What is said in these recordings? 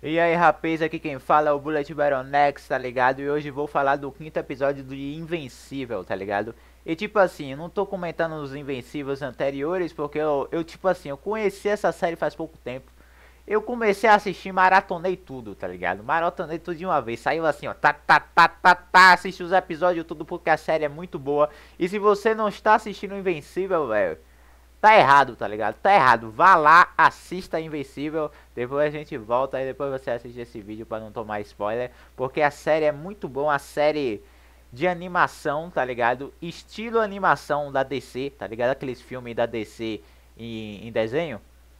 E aí, rapaz, aqui quem fala é o Bullet Baronex, tá ligado? E hoje vou falar do quinto episódio de Invencível, tá ligado? E tipo assim, eu não tô comentando os Invencíveis anteriores, porque tipo assim, eu conheci essa série faz pouco tempo. Eu comecei a assistir, maratonei tudo, tá ligado? Maratonei tudo de uma vez, saiu assim, ó, assisti os episódios tudo porque a série é muito boa. E se você não está assistindo Invencível, velho, tá errado, tá ligado? Tá errado. Vá lá, assista Invencível. Depois a gente volta e depois você assiste esse vídeo pra não tomar spoiler. Porque a série é muito boa. A série de animação, tá ligado? Estilo animação da DC, tá ligado? Aqueles filmes da DC em desenho.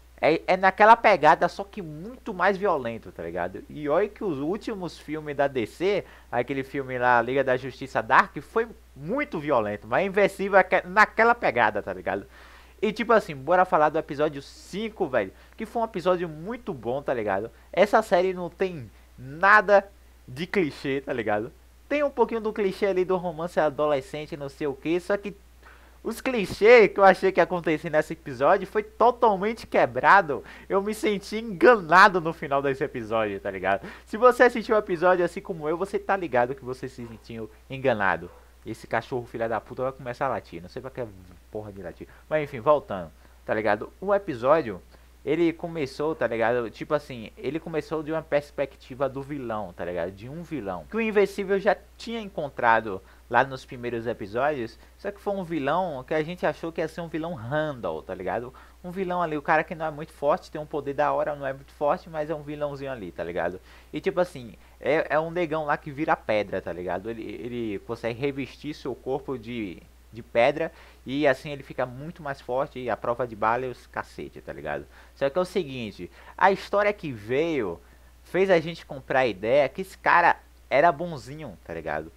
É naquela pegada, só que muito mais violento, tá ligado? E olha que os últimos filmes da DC, aquele filme lá, Liga da Justiça Dark, foi muito violento. Mas Invencível é naquela pegada, tá ligado? E tipo assim, bora falar do episódio 5, velho. Que foi um episódio muito bom, tá ligado? Essa série não tem nada de clichê, tá ligado? Tem um pouquinho do clichê ali do romance adolescente, não sei o que. Só que os clichês que eu achei que ia acontecer nesse episódio foi totalmente quebrado. Eu me senti enganado no final desse episódio, tá ligado? Se você assistiu o episódio assim como eu, você tá ligado que você se sentiu enganado. Esse cachorro filha da puta vai começar a latir. Não sei pra que porra de latir. Mas enfim, voltando, tá ligado? O episódio, ele começou, tá ligado? Tipo assim, ele começou de uma perspectiva do vilão, tá ligado? De um vilão. Que o Invencível já tinha encontrado lá nos primeiros episódios. Só que foi um vilão que a gente achou que ia ser um vilão Randall, tá ligado? Um vilão ali, o cara que não é muito forte, tem um poder da hora, não é muito forte, mas é um vilãozinho ali, tá ligado? E tipo assim, é um negão lá que vira pedra, tá ligado? Ele consegue revestir seu corpo de pedra e assim ele fica muito mais forte e a prova de bala é os cacete, tá ligado? Só que é o seguinte, a história que veio fez a gente comprar a ideia que esse cara era bonzinho, tá ligado?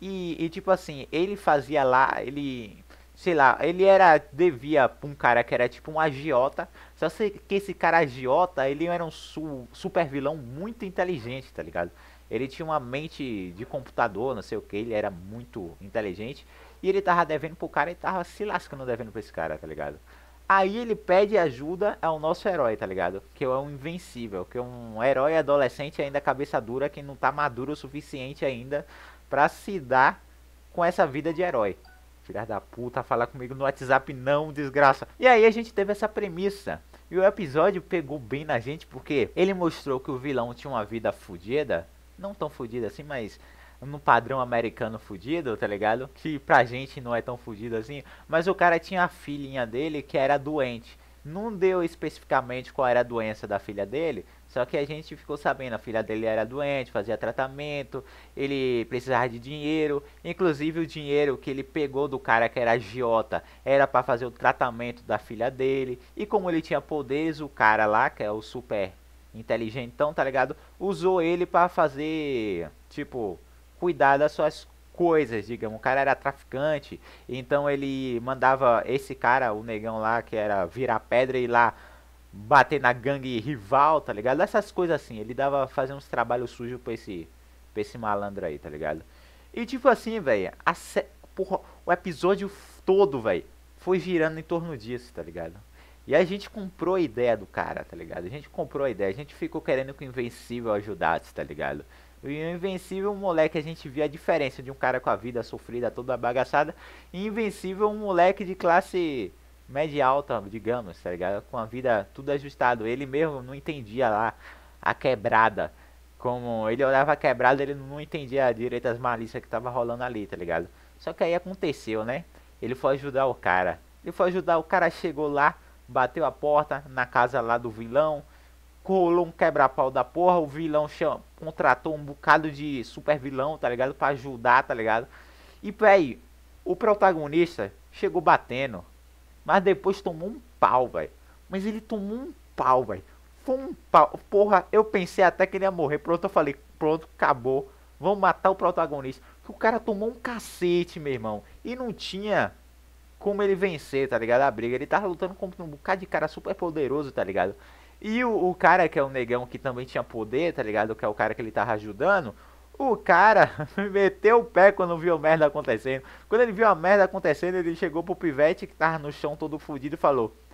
E tipo assim, ele fazia lá, ele, sei lá, ele era, devia pra um cara que era tipo um agiota, só sei que esse cara agiota, ele era um super vilão muito inteligente, tá ligado? Ele tinha uma mente de computador, não sei o que, ele era muito inteligente, e ele tava devendo pro cara e tava se lascando devendo pra esse cara, tá ligado? Aí ele pede ajuda ao nosso herói, tá ligado? Que é um invencível, que é um herói adolescente ainda cabeça dura, que não tá maduro o suficiente ainda pra se dar com essa vida de herói. Filha da puta, falar comigo no WhatsApp não, desgraça. E aí a gente teve essa premissa. E o episódio pegou bem na gente porque ele mostrou que o vilão tinha uma vida fodida. Não tão fodida assim, mas no padrão americano fudido, tá ligado? Que pra gente não é tão fudido assim. Mas o cara tinha a filhinha dele que era doente. Não deu especificamente qual era a doença da filha dele, só que a gente ficou sabendo, a filha dele era doente, fazia tratamento, ele precisava de dinheiro, inclusive o dinheiro que ele pegou do cara que era agiota era para fazer o tratamento da filha dele, e como ele tinha poderes, o cara lá, que é o super inteligentão, tá ligado? Usou ele para fazer, tipo, cuidar das suas coisas, digamos. O cara era traficante, então ele mandava esse cara, o negão lá, que era virar pedra e lá bater na gangue rival, tá ligado? Essas coisas assim, ele dava fazer uns trabalhos sujos pra esse malandro aí, tá ligado? E tipo assim, velho, porra, o episódio todo, velho, foi girando em torno disso, tá ligado? E a gente comprou a ideia do cara, tá ligado? A gente comprou a ideia, a gente ficou querendo que o Invencível ajudasse, tá ligado? E o Invencível, um moleque, a gente via a diferença de um cara com a vida sofrida, toda bagaçada, e Invencível, um moleque de classe média alta, digamos, tá ligado? Com a vida tudo ajustado. Ele mesmo não entendia lá a quebrada. Como ele olhava a quebrada, ele não entendia direito as malícias que tava rolando ali, tá ligado? Só que aí aconteceu, né? Ele foi ajudar o cara. Ele foi ajudar o cara, chegou lá, bateu a porta na casa lá do vilão, colou um quebra-pau da porra, o vilão contratou um bocado de super vilão, tá ligado? Pra ajudar, tá ligado? E, véi, o protagonista chegou batendo, mas depois tomou um pau, velho. Mas ele tomou um pau, velho. Foi um pau. Porra, eu pensei até que ele ia morrer. Pronto, eu falei, pronto, acabou. Vamos matar o protagonista. Que o cara tomou um cacete, meu irmão. E não tinha como ele vencer, tá ligado? A briga. Ele tava lutando contra um bocado de cara super poderoso, tá ligado? E o cara que é o negão que também tinha poder, tá ligado? Que é o cara que ele tava ajudando. O cara meteu o pé quando viu a merda acontecendo. Quando ele viu a merda acontecendo, ele chegou pro pivete que tava no chão todo fudido e falou: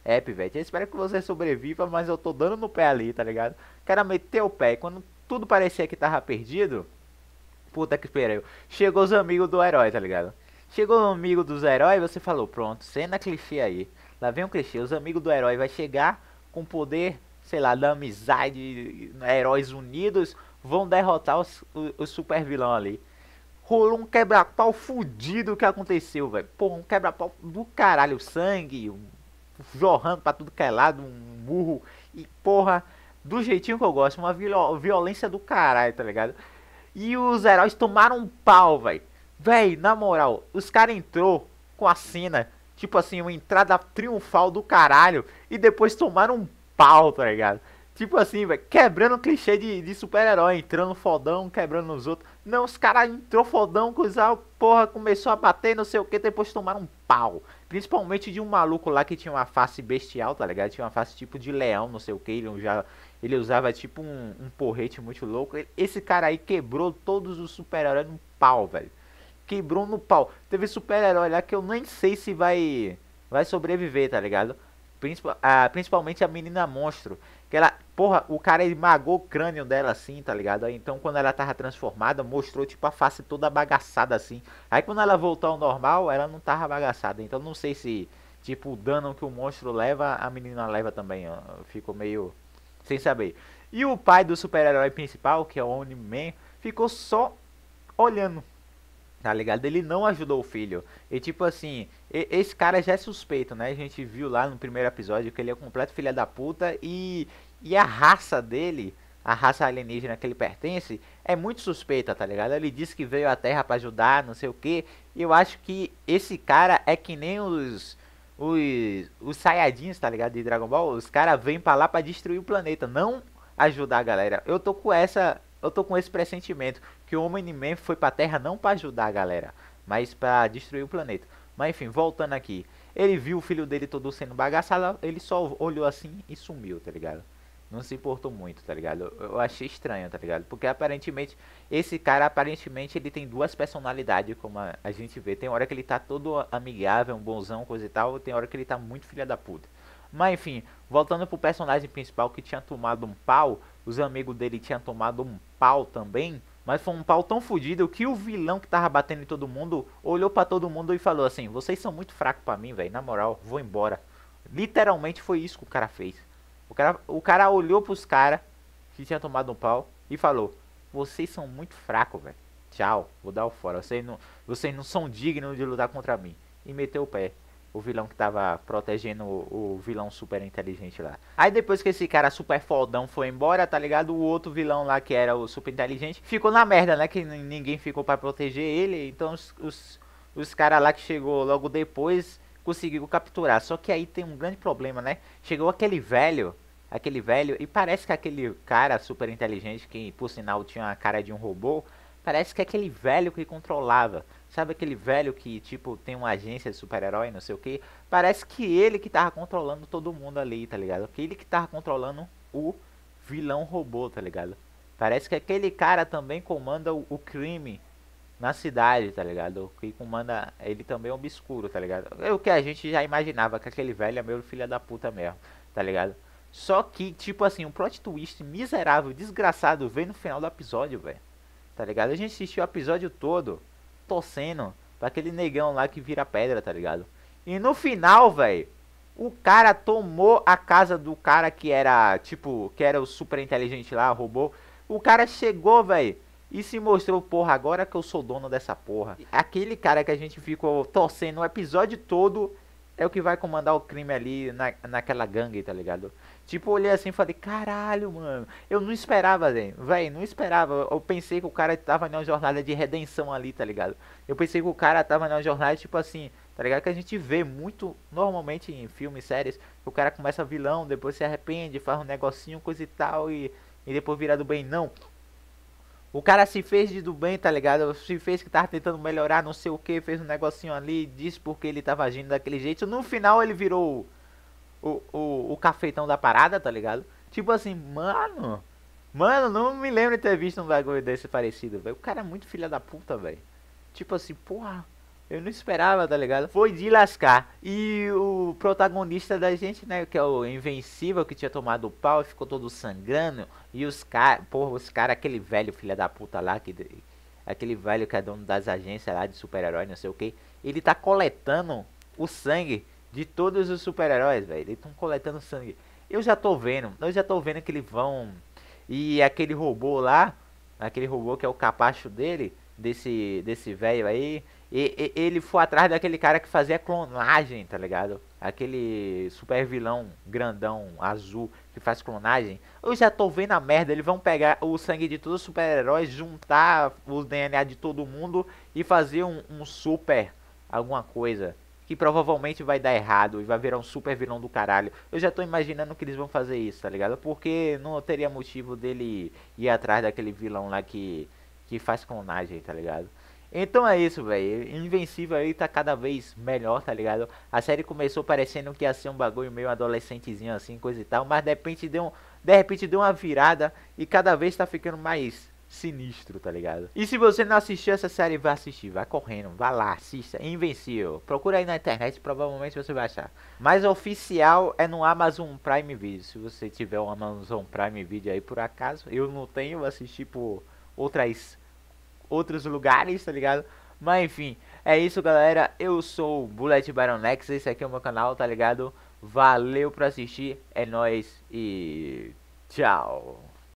É, pivete, eu espero que você sobreviva, mas eu tô dando no pé ali, tá ligado? O cara meteu o pé, e quando tudo parecia que tava perdido, puta que pariu. Chegou os amigos do herói, tá ligado? Chegou o amigo dos heróis, você falou, pronto, cena clichê aí. Lá vem um clichê, os amigos do herói vai chegar com poder, sei lá, da amizade, heróis unidos, vão derrotar o super vilão ali. Rolou um quebra-pau fudido que aconteceu, velho. Porra, um quebra-pau do caralho, sangue, jorrando pra tudo que é lado, um murro. E porra, do jeitinho que eu gosto, uma violência do caralho, tá ligado? E os heróis tomaram um pau, velho. Véi, na moral, os caras entrou com a cena, tipo assim, uma entrada triunfal do caralho. E depois tomaram um pau, tá ligado? Tipo assim, velho, quebrando o clichê de super-herói, entrando fodão, quebrando os outros. Não, os caras entrou fodão, coisa, porra, começou a bater, não sei o que, depois tomaram um pau. Principalmente de um maluco lá que tinha uma face bestial, tá ligado? Tinha uma face tipo de leão, não sei o que, ele usava tipo um porrete muito louco. Esse cara aí quebrou todos os super-heróis no pau, velho. Quebrou no pau. Teve super-herói lá que eu nem sei se vai sobreviver, tá ligado? Principalmente a menina monstro. Que ela, porra, o cara esmagou o crânio dela assim, tá ligado? Aí, então quando ela tava transformada, mostrou tipo a face toda bagaçada assim. Aí quando ela voltou ao normal, ela não tava bagaçada. Então não sei se, tipo, o dano que o monstro leva, a menina leva também. Ó. Ficou meio sem saber. E o pai do super-herói principal, que é o Omni-Man, ficou só olhando, tá ligado? Ele não ajudou o filho. E tipo assim, esse cara já é suspeito, né? A gente viu lá no primeiro episódio que ele é um completo filho da puta e a raça dele, a raça alienígena que ele pertence, é muito suspeita, tá ligado? Ele disse que veio à Terra pra ajudar, não sei o que. E eu acho que esse cara é que nem os Saiyajins, tá ligado? De Dragon Ball. Os caras vêm pra lá pra destruir o planeta, não ajudar a galera. Eu tô com esse pressentimento que o Omni-Man foi pra Terra não pra ajudar a galera, mas pra destruir o planeta. Mas enfim, voltando aqui. Ele viu o filho dele todo sendo bagaçado, ele só olhou assim e sumiu, tá ligado? Não se importou muito, tá ligado? Eu achei estranho, tá ligado? Porque aparentemente, esse cara, aparentemente, ele tem duas personalidades, como a gente vê. Tem hora que ele tá todo amigável, um bonzão, coisa e tal. Tem hora que ele tá muito filha da puta. Mas enfim, voltando pro personagem principal que tinha tomado um pau. Os amigos dele tinham tomado um pau também. Mas foi um pau tão fodido que o vilão que tava batendo em todo mundo olhou pra todo mundo e falou assim: vocês são muito fracos pra mim, velho. Na moral, vou embora. Literalmente foi isso que o cara fez. O cara olhou pros caras que tinha tomado um pau e falou: vocês são muito fracos, velho. Tchau, vou dar o fora. Vocês não são dignos de lutar contra mim. E meteu o pé. O vilão que tava protegendo o vilão super inteligente lá. Aí depois que esse cara super fodão foi embora, tá ligado? O outro vilão lá que era o super inteligente ficou na merda, né? Que ninguém ficou pra proteger ele. Então os caras lá que chegou logo depois conseguiu capturar. Só que aí tem um grande problema, né? Chegou aquele velho, e parece que aquele cara super inteligente, que por sinal tinha a cara de um robô, parece que é aquele velho que controlava. Sabe aquele velho que, tipo, tem uma agência de super-herói, não sei o que? Parece que ele que tava controlando todo mundo ali, tá ligado? Que ele que tava controlando o vilão robô, tá ligado? Parece que aquele cara também comanda o crime na cidade, tá ligado? O que comanda ele também é obscuro, tá ligado? É o que a gente já imaginava, que aquele velho é meio filho da puta mesmo, tá ligado? Só que, tipo assim, um plot twist miserável, desgraçado, veio no final do episódio, velho. Tá ligado? A gente assistiu o episódio todo torcendo pra aquele negão lá que vira pedra, tá ligado? E no final, velho, o cara tomou a casa do cara que era, tipo, que era o super inteligente lá, robô. O cara chegou, velho, e se mostrou, porra, agora que eu sou dono dessa porra. Aquele cara que a gente ficou torcendo o episódio todo é o que vai comandar o crime ali naquela gangue, tá ligado? Tipo, eu olhei assim e falei, caralho, mano. Eu não esperava, velho. Não esperava. Eu pensei que o cara tava numa jornada de redenção ali, tá ligado? Eu pensei que o cara tava numa jornada, tipo assim, tá ligado? Que a gente vê muito, normalmente em filmes, séries, que o cara começa vilão, depois se arrepende, faz um negocinho, coisa e tal, e depois vira do bem. Não. O cara se fez de do bem, tá ligado? Se fez que tava tentando melhorar, não sei o que, fez um negocinho ali, disse porque ele tava agindo daquele jeito. No final ele virou o cafetão da parada, tá ligado? Tipo assim, mano. Mano, não me lembro de ter visto um bagulho desse parecido, velho. O cara é muito filha da puta, velho. Tipo assim, porra. Eu não esperava, tá ligado? Foi de lascar. E o protagonista da gente, né, que é o Invencível, que tinha tomado o pau e ficou todo sangrando. E os caras, porra, os caras, aquele velho filho da puta lá, aquele velho que é dono das agências lá de super-herói, não sei o que. Ele tá coletando o sangue de todos os super-heróis, velho. Eles estão coletando sangue. Eu já tô vendo que eles vão. E aquele robô lá, aquele robô que é o capacho dele, desse velho aí, ele foi atrás daquele cara que fazia clonagem, tá ligado? Aquele super vilão grandão azul que faz clonagem. Eu já tô vendo a merda, eles vão pegar o sangue de todos os super-heróis, juntar os DNA de todo mundo e fazer um super alguma coisa que provavelmente vai dar errado e vai virar um super vilão do caralho. Eu já tô imaginando que eles vão fazer isso, tá ligado? Porque não teria motivo dele ir atrás daquele vilão lá que faz clonagem, tá ligado? Então é isso, velho. Invencível aí tá cada vez melhor, tá ligado? A série começou parecendo que ia ser um bagulho meio adolescentezinho assim, coisa e tal, mas de repente deu uma virada e cada vez tá ficando mais sinistro, tá ligado? E se você não assistiu essa série, vai assistir, vai correndo, vai lá, assista, Invencível. Procura aí na internet, provavelmente você vai achar. Mas oficial é no Amazon Prime Video. Se você tiver um Amazon Prime Video aí por acaso, eu não tenho, assisti por outros lugares, tá ligado? Mas enfim, é isso, galera. Eu sou o Bullet Baron Nex, esse aqui é o meu canal, tá ligado? Valeu por assistir, é nóis e tchau.